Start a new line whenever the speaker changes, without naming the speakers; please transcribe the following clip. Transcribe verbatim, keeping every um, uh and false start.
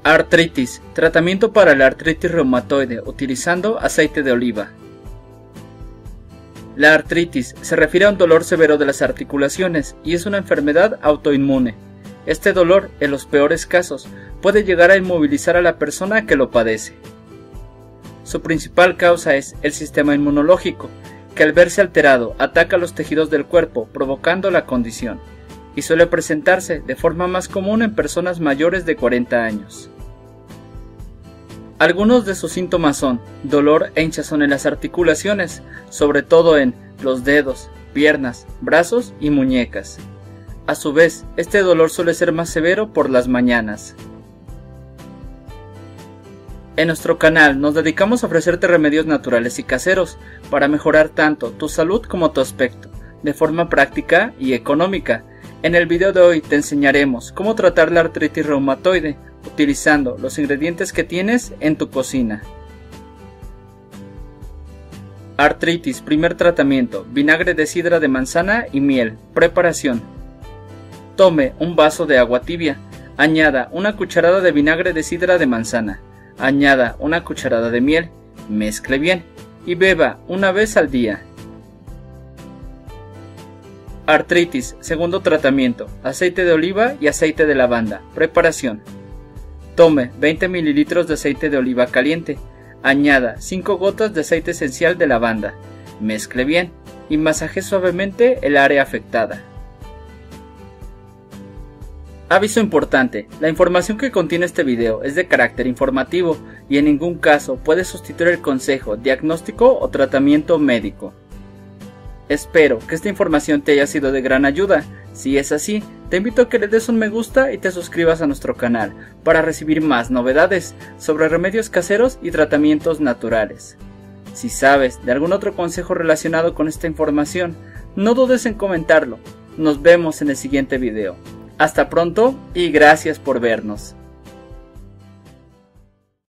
Artritis, tratamiento para la artritis reumatoide utilizando aceite de oliva. La artritis se refiere a un dolor severo de las articulaciones y es una enfermedad autoinmune. Este dolor, en los peores casos, puede llegar a inmovilizar a la persona que lo padece. Su principal causa es el sistema inmunológico, que al verse alterado ataca los tejidos del cuerpo provocando la condición, y suele presentarse de forma más común en personas mayores de cuarenta años. Algunos de sus síntomas son dolor e hinchazón en las articulaciones, sobre todo en los dedos, piernas, brazos y muñecas. A su vez, este dolor suele ser más severo por las mañanas. En nuestro canal nos dedicamos a ofrecerte remedios naturales y caseros para mejorar tanto tu salud como tu aspecto, de forma práctica y económica. En el video de hoy te enseñaremos cómo tratar la artritis reumatoide utilizando los ingredientes que tienes en tu cocina. Artritis, primer tratamiento, vinagre de sidra de manzana y miel. Preparación: tome un vaso de agua tibia, añada una cucharada de vinagre de sidra de manzana, añada una cucharada de miel, mezcle bien y beba una vez al día. Artritis, segundo tratamiento, aceite de oliva y aceite de lavanda. Preparación: tome veinte mililitros de aceite de oliva caliente, añada cinco gotas de aceite esencial de lavanda, mezcle bien y masaje suavemente el área afectada. Aviso importante: la información que contiene este video es de carácter informativo y en ningún caso puede sustituir el consejo, diagnóstico o tratamiento médico. Espero que esta información te haya sido de gran ayuda. Si es así, te invito a que le des un me gusta y te suscribas a nuestro canal para recibir más novedades sobre remedios caseros y tratamientos naturales. Si sabes de algún otro consejo relacionado con esta información, no dudes en comentarlo. Nos vemos en el siguiente video. Hasta pronto y gracias por vernos.